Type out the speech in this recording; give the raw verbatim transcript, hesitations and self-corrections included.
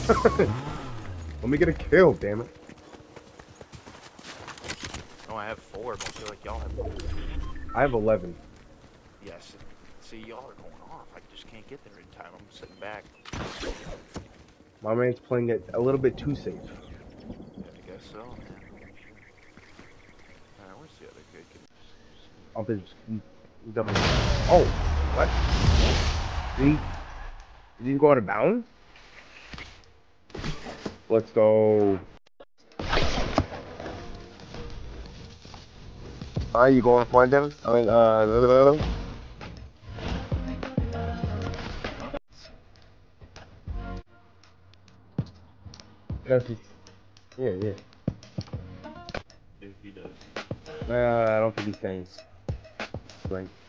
Let me get a kill, damn it. No, I have four, but I feel like y'all have more. I have eleven. Yes. See, y'all are going off. I just can't get there in time. I'm sitting back. My man's playing it a little bit too safe. Yeah, I guess so, man. Alright, where's the other good kid? Up his double. Oh, what? Did he, did he go out of bounds? Let's go. Are you going for them? I mean, uh, Yes, he, yeah, yeah. If he does. Uh, I don't think he's saying. Like.